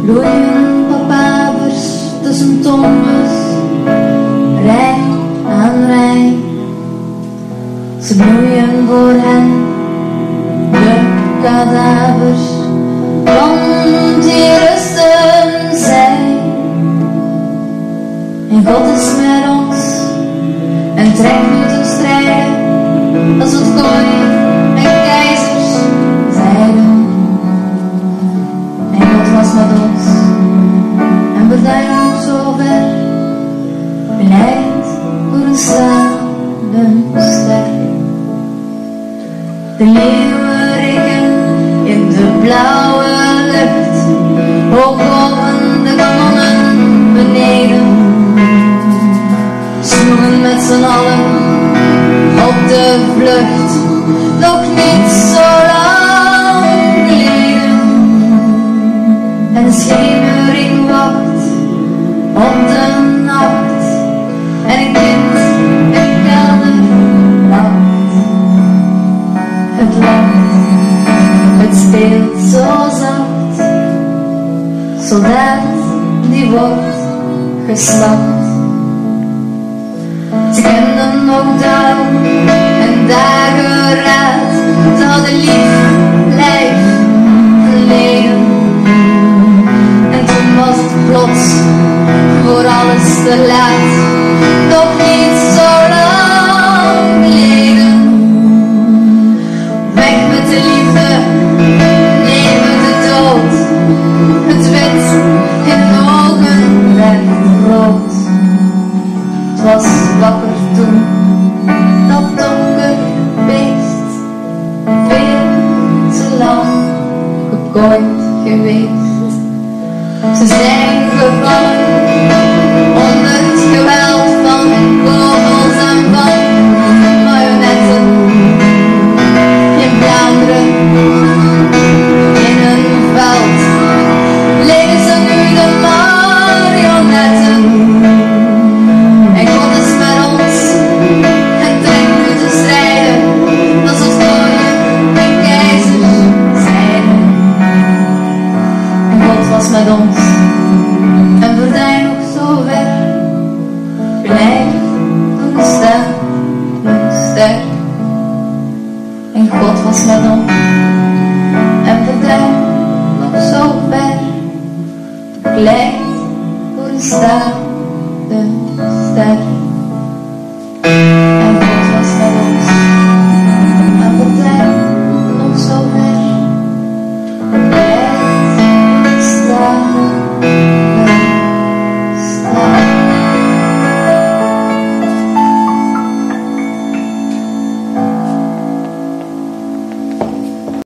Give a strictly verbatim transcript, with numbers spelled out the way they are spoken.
Bloeien papavers tussen tombes, rij aan rij. Ze bloeien voor hen, de kadavers, want hier rusten zij. En God is met ons en trekt moeten strijden, als het koning en keizers zeiden. En God was met ons en bedankt zover, beleid voor een stralende ster. De leeuweriken in de blauwe lucht, hoog boven de kanonnen beneden, sloegen met z'n allen op de vlucht, nog niet zo lang geleden. En de schemering wacht op de nacht, en een kind in kelder lacht. Het lacht, het speelt zo zacht, soldaat die wordt geslacht. Ze kenden nog dag en dageraad, ze hadden lief lijf verleden. En toen was het plots voor alles te laat, nog niet zo lang geleden. Weg met de liefde, nemen de dood, het wit in de ogen werd rood. Het was wakker toen, dat donker beest, veel te lang gekooid geweest. Ze zijn gevallen onder het geweld van kogels en van marionetten. In Vlaanderen, in een veld, liggen ze nu de marionetten. En God is met ons en trekt moeten strijden, als het koning en keizers zeiden. En God was met ons